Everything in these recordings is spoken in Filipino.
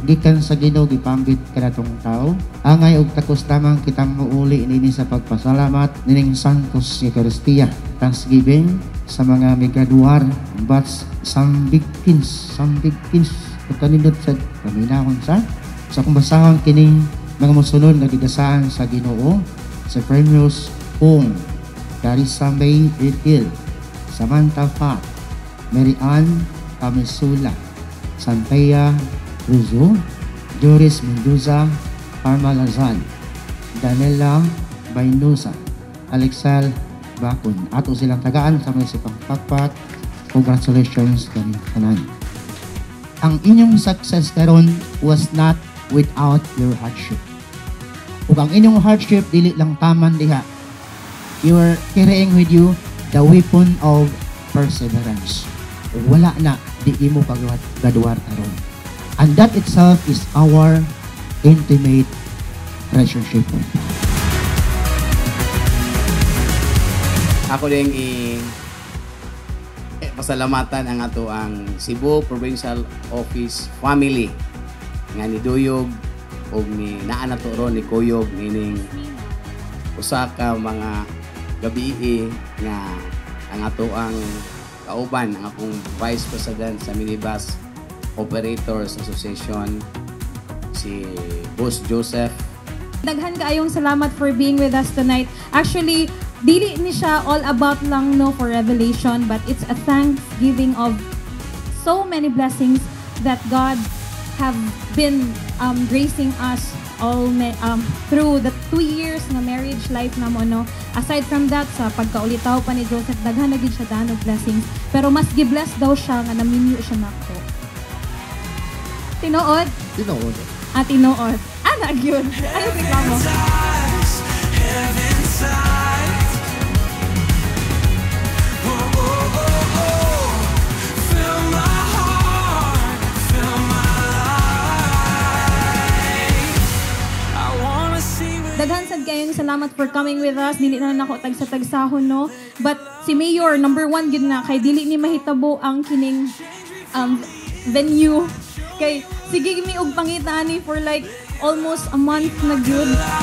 gikan sa Ginoo gipanggit kanatong tao. Angay og takos lamang kitang muuli nini sa pagpasalamat nining Santos Eucharistia, Thanksgiving sa mga migraduar, batch Sambikins, kanindot sa paminahon sa kung basahon kining mga musunod na gigasaan sa Ginoo, sa Premios Pong, Carissa May Etil, Samantha Fa, Mary Ann Camisula, Santea Ruzo, Joris Mendoza, Parma Lazal, Danela Baynusa, Alexal Bakun. Ato silang tagaan sa mga sipang pakpak. Congratulations kami kanan. Ang inyong success karon was not without your hardship. Ug ang inyong hardship dili lang taman diha. You are carrying with you the weapon of perseverance. Wala na di imo pagaduar karon. And that itself is our intimate relationship with God. Ako din pasalamatan ang ato ang Cebu Provincial Office family nga ni Duyog o ni naa nato ron ni Kuyog nining usa ka mga gabi nga ang ato ang kauban ang akong Vice President sa Minibus Operators Association, si Boss Joseph. Daghan kaayong salamat for being with us tonight. Actually, dili ni siya all about lang no for revelation, but it's a thanksgiving of so many blessings that God have been gracing us all through the 2 years na marriage life namo no. Aside from that, sa pagkaulitaw pa ni Joseph, daghan na gid siya danog blessings, pero mas gi-bless daw siya nga naminyo siya nako. Tinuod? Tinuod. Tinuod. Nagyun. Ayaw reklamo. Daghan sad kayong salamat for coming with us. Dili na nako tagsa-tagsahon no. But si Mayor number 1 gid na kay dili ni mahitabo ang kining venue. Kay sige mi og pangitani for like almost a month na gyud.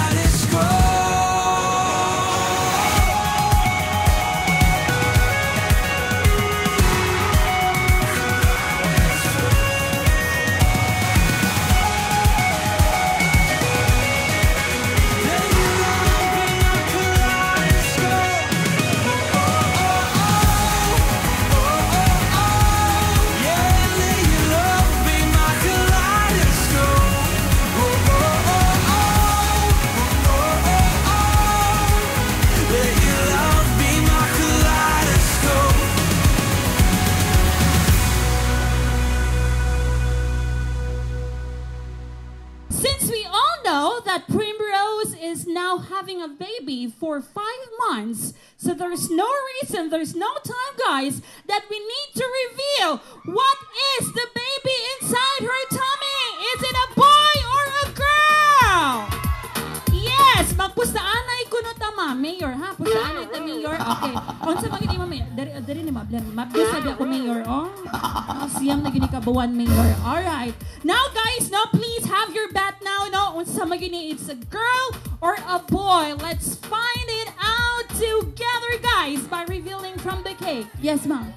Having a baby for 5 months. So there's no reason, there's no time, guys, that we need to reveal what is the baby inside her tummy. Is it a boy or a girl? Yes, magpustaanay ko no tama, Mayor, ha? Pustaanay ta, Mayor. Okay. Unsa magini mo, Mayor? Dari ni mablan. Mablan sabi ako, Mayor. Oh, siyang na gini kabuan, Mayor. All right. Now, guys, no, please have your bet now. No, unsa magini, it's a girl or a boy. Let's find it out together, guys, by revealing from the cake. Yes, ma'am.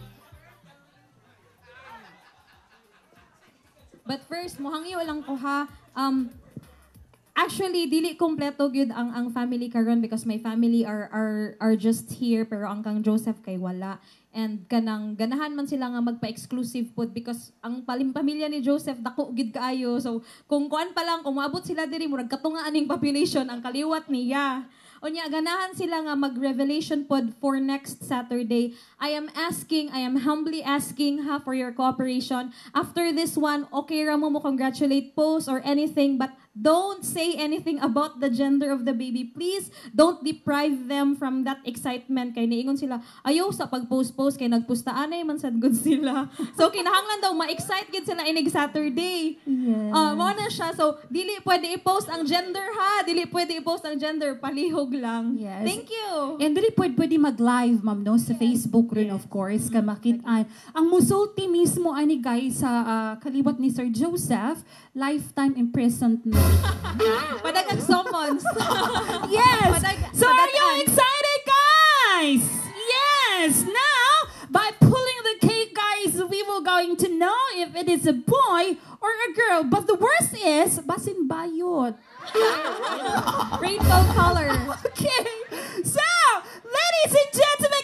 But first, muhangyo lang ko ha. Actually, dili kompleto gyud ang family karon because my family are just here pero ang kang Joseph kay wala. And kanang ganahan man sila nga magpa-exclusive pod because ang pamilya ni Joseph dako gid kaayo. So kung kuan pa lang kung maabot sila diri murag katunga aning population ang kaliwat niya. Unya ganahan sila nga mag-revelation pod for next Saturday. I am humbly asking for your cooperation. After this one, okay ra mo congratulate post or anything, but don't say anything about the gender of the baby. Please, don't deprive them from that excitement. Kay niingon sila, ayaw sa pag-post-post, kay nagpustaanay man sad good sila. So, kinahanglan daw, ma-excite gid sila inig Saturday. Yes. Mao na siya. So, dili pwede i-post ang gender ha. Dili pwede i-post ang gender. Palihog lang. Yes. Thank you. And dili pwede mag-live, ma'am, no? Sa Facebook rin, of course, ka makitaan. Ang musulti mismo, ani guys, sa kaliwat ni Sir Joseph, lifetime imprisonment. Padagang summons. Yes! So are you excited, guys? Yes! Now, by pulling the cake, guys, we will going to know if it is a boy or a girl. But the worst is, basin bayot. Rainbow color. Okay. So, ladies and gentlemen,